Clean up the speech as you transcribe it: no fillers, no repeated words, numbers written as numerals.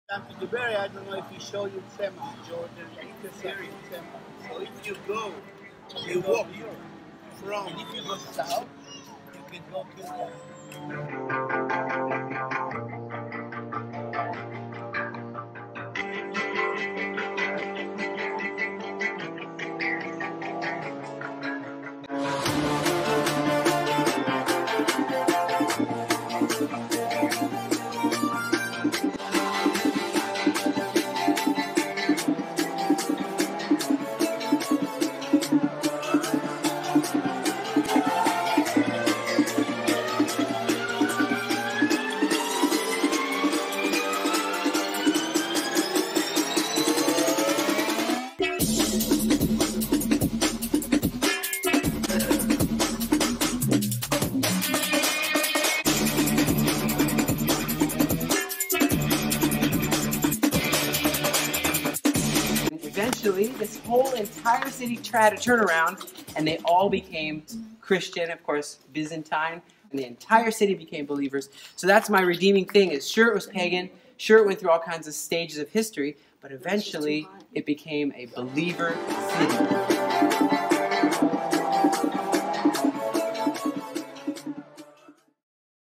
Come to Dubai, I don't know if he showed you Tema, Jordan, Syria, Tema. So if you go, you walk from, and if you go south, you can go to Eventually, this whole entire city tried to turn around, and they all became Christian, of course, Byzantine, and the entire city became believers. So that's my redeeming thing, is sure it was pagan, sure it went through all kinds of stages of history, but eventually it became a believer city.